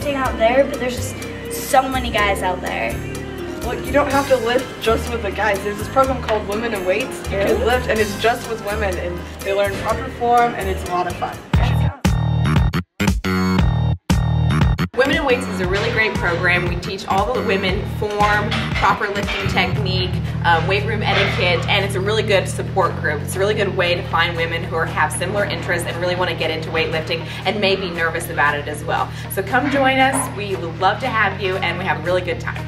weightlifting out there, but there's just so many guys out there. Well, you don't have to lift just with the guys. There's this program called Women in Weights. You can lift, and it's just with women, and they learn proper form, and it's a lot of fun. Women in Weights is a really great program. We teach all the women form, proper lifting technique, weight room etiquette, and it's a really good support group. It's a really good way to find women who have similar interests and really want to get into weightlifting and may be nervous about it as well. So come join us. We would love to have you, and we have a really good time.